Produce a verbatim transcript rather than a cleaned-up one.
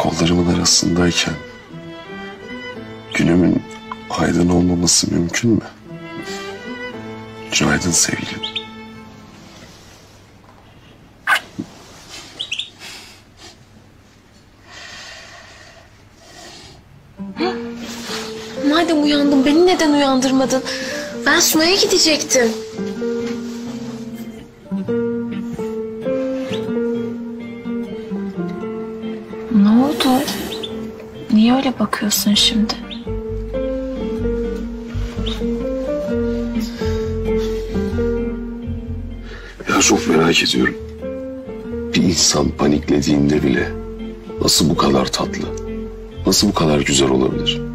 kollarımın arasındayken günümün aydın olmaması mümkün mü? Günaydın sevgilim. Madem uyandın beni neden uyandırmadın? Ben Sunay'a gidecektim. Ne oldu? Niye öyle bakıyorsun şimdi? Ya çok merak ediyorum. Bir insan paniklediğinde bile nasıl bu kadar tatlı, nasıl bu kadar güzel olabilir?